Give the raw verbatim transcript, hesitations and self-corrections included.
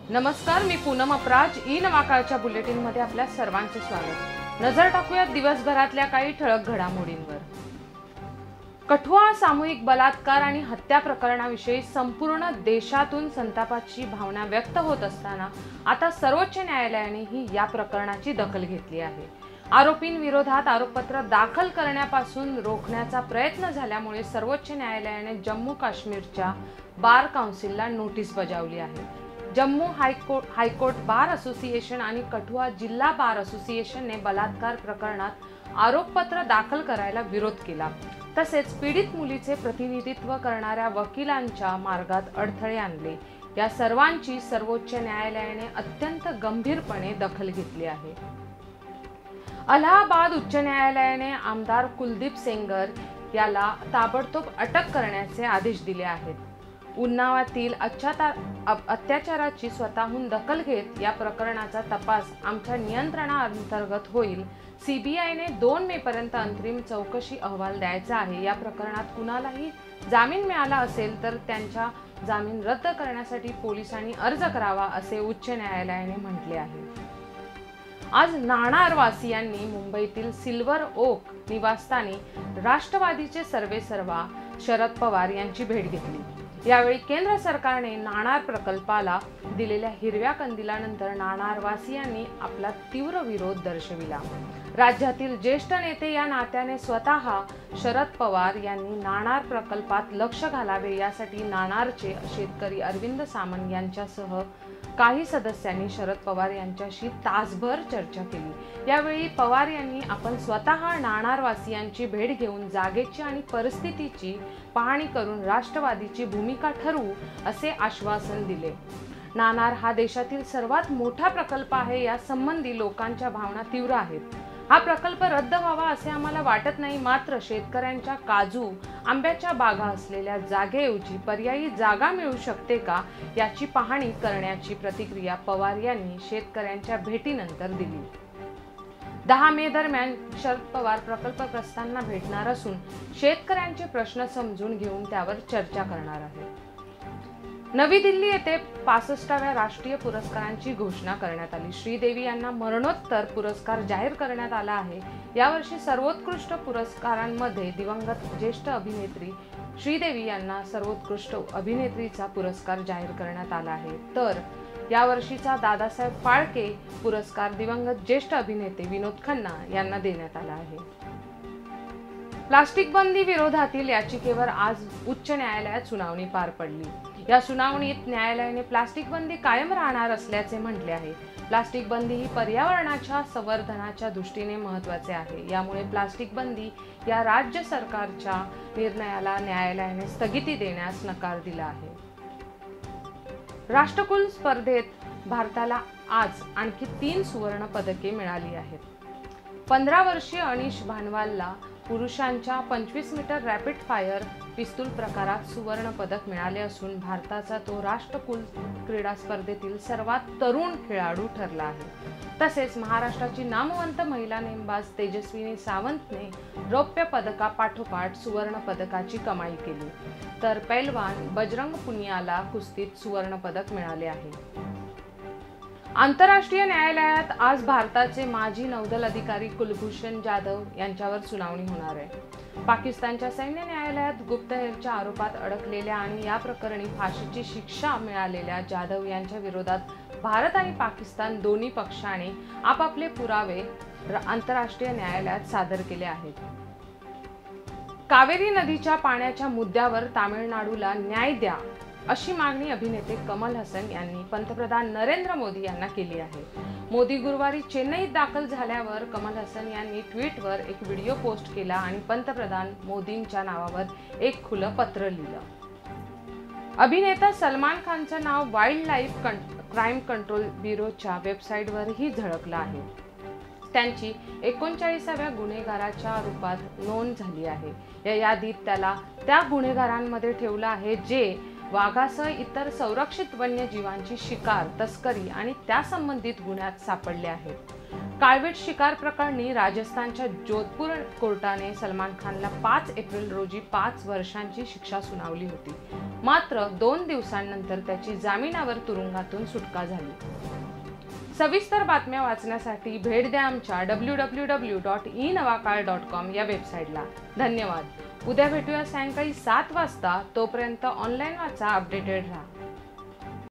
नमस्कार, मी पूनम अपराज. ई नवाकाळच्या बुलेटिन मध्ये आपल्या सर्वांचे स्वागत. नजर टाकूया दिवसभरातल्या काही ठळक घडामोडींवर. कठुआ सामूहिक बलात्कार आणि हत्या प्रकरणाविषयी संपूर्ण देशातून संतापाची भावना व्यक्त होत असताना आता सर्वोच्च न्यायालयानेही या प्रकरणाची दखल घेतली आहे. आरोपींविरोधात आरोपपत्र दाखल करण्यापासून रोखण्याचा प्रयत्न झाल्यामुळे सर्वोच्च न्यायालयाने जम्मू काश्मीरच्या बार काउन्सिलला नोटीस बजावली आहे. Jammu high court high court bar association आणि कठुआ जिल्हा बार असोसिएशनने बलात्कार प्रकरणात आरोपपत्र दाखल करायला विरोध केला. तसेच पीडित मुलीचे प्रतिनिधित्व करणाऱ्या वकिलांच्या मार्गात अडथळे आणले. या सर्वांची सर्वोच्च न्यायालयाने अत्यंत गंभीरपणे दखल घेतली आहे. अलाहाबाद उच्च न्यायालयाने आमदार कुलदीप सेंगर याला ताबडतोब अटक करण्याचे आदेश दिले आहेत. उन्नावातील अत्याचाराची स्वतःहून दखल घेत या प्रकरणाचा तपास आमच्या नियंत्रणाअंतर्गत होईल. सीबीआयने दोन मे पर्यंत अंतरिम चौकशी अहवाल द्यायचा आहे. या प्रकरणात कुणालाही जामीन मिळाला असेल तर त्यांचा जामीन रद्द करण्यासाठी पोलिसांनी अर्ज करावा असे उच्च न्यायालयाने म्हटले आहे. आज नाणार वासियांनी मुंबईतील सिल्वर ओक निवासस्थानी राष्ट्रवादीचे सर्वेसर्वा शरद पवार यांची भेट घेतली. यावेळी केंद्र सरकारने नाणार प्रकल्पाला दिलेल्या हिरव्या कंदिलानंतर नाणारवासियांनी आपला तीव्र विरोध दर्शविला. राज्यातील ज्येष्ठ नेते या नात्याने स्वतः शरद पवार यांनी नाणार प्रकल्पात लक्ष घालावे यासाठी नाणारचे शेतकरी अरविंद सामंत यांच्यासह काही सदस्यांनी शरद पवार यांच्याशी तासभर चर्चा केली. यावेळी पवार यांनी आपण स्वतः नाणारवासियांची भेट घेऊन जागेची आणि परिस्थितीची पाहणी करून राष्ट्रवादीची भूमिका ठरवू असे आश्वासन दिले. नाणार हा देशातील सर्वात मोठा प्रकल्प आहे. या संबंधी लोकांच्या भावना तीव्र आहेत. हा प्रकल्प रद्द व्हावा असे आम्हाला वाटत नाही. मात्र शेतकऱ्यांच्या काजू आंब्याच्या बागा असलेल्या जागेऐवजी पर्यायी जागा मिळू शकते का याची पाहणी करण्याची प्रतिक्रिया पवार यांनी शेतकऱ्यांच्या भेटीनंतर दिली. दहा मे दरम्यान शरद पवार प्रकल्पग्रस्तांना भेटणार असून शेतकऱ्यांचे प्रश्न समजून घेऊन त्यावर चर्चा करणार आहेत. नवी दिल्ली येथे पासष्टाव्या राष्ट्रीय पुरस्कारांची घोषणा करण्यात आली. श्रीदेवी यांना मरणोत्तर पुरस्कार जाहीर करण्यात आला आहे. यावर्षी सर्वोत्कृष्ट पुरस्कारांमध्ये दिवंगत ज्येष्ठ अभिनेत्री श्रीदेवी यांना सर्वोत्कृष्ट अभिनेत्रीचा पुरस्कार जाहीर करण्यात आला आहे. तर यावर्षीचा दादासाहेब फाळके पुरस्कार दिवंगत ज्येष्ठ अभिनेते विनोद खन्ना यांना देण्यात आला आहे. प्लास्टिक बंदी विरोधातील याचिकेवर आज उच्च न्यायालयात सुनावणी पार पडली. या सुनावणीत न्यायालयाने प्लास्टिक बंदी कायम राहणार असल्याचे म्हटले आहे. प्लास्टिक बंदी ही पर्यावरणाच्या संवर्धनाच्या दृष्टीने महत्त्वाचे आहे. यामुळे प्लास्टिक बंदी या राज्य सरकारच्या निर्णयाला न्यायालयाने स्थगिती देण्यास नकार दिला आहे. राष्ट्रकुल स्पर्धेत भारताला आज आणखी तीन सुवर्ण पदके मिळाली आहेत. पंधरा वर्षीय अनिश भानवालला पुरुषांच्या पंचवीस मीटर रॅपिड फायर पिस्तूल प्रकारात सुवर्ण पदक मिळाले असून भारताचा तो राष्ट्रकुल क्रीडा स्पर्धेतील सर्वात तरुण खेळाडू ठरला आहे. तसेच महाराष्ट्राची नामवंत महिला नेमबाज तेजस्विनी सावंतने रौप्य पदकापाठोपाठ सुवर्ण पदकाची कमाई केली. तर पैलवान बजरंग पुनियाला कुस्तीत सुवर्ण पदक मिळाले आहे. आंतरराष्ट्रीय न्यायालयात आज भारताचे माजी नौदल अधिकारी कुलभूषण जाधव यांच्यावर सुनावणी होणार आहे. पाकिस्तानच्या सैन्य न्यायालयात गुप्तहेरच्या आरोपात अडकलेल्या आणि या प्रकरणी फाशीची शिक्षा मिळालेल्या जाधव यांच्या विरोधात भारत आणि पाकिस्तान दोन्ही पक्षाने आपापले पुरावे आंतरराष्ट्रीय न्यायालयात सादर केले आहेत. कावेरी नदीच्या पाण्याच्या मुद्द्यावर तामिळनाडूला न्याय द्या अशी मागणी अभिनेते कमल हसन यांनी पंतप्रधान नरेंद्र मोदी यांना केली आहे. मोदी गुरुवारी चेन्नईत दाखल झाल्यावर कमल हसन यांनी ट्विटवर एक व्हिडिओ पोस्ट केला आणि पंतप्रधान मोदींच्या नावावर एक खुलं पत्र लिहिलं. अभिनेता सलमान खानचं नाव वाईल्ड लाईफ क्राईम कंट्रोल ब्युरोच्या वेबसाईटवरही झळकलं आहे. त्यांची एकोणचाळीसाव्या गुन्हेगाराच्या रूपात नोंद झाली आहे. या यादीत त्याला त्या गुन्हेगारांमध्ये ठेवलं आहे जे वाघासह इतर संरक्षित वन्यजीवांची शिकार, तस्करी आणि त्यासंबंधित गुन्ह्यात सापडले आहेत. काळवीट शिकार प्रकरणी राजस्थानच्या जोधपूर कोर्टाने सलमान खानला पाच एप्रिल रोजी पाच वर्षांची शिक्षा सुनावली होती. मात्र दोन दिवसांनंतर त्याची जामिनावर तुरुंगातून सुटका झाली. सविस्तर बातम्या वाचण्यासाठी भेट द्या आमच्या W W W dot E Navakal dot com या वेबसाईटला. धन्यवाद. उद्या भेटूया सायंकाळी सात वाजता. तोपर्यंत ऑनलाईन वाचा, अपडेटेड राहा.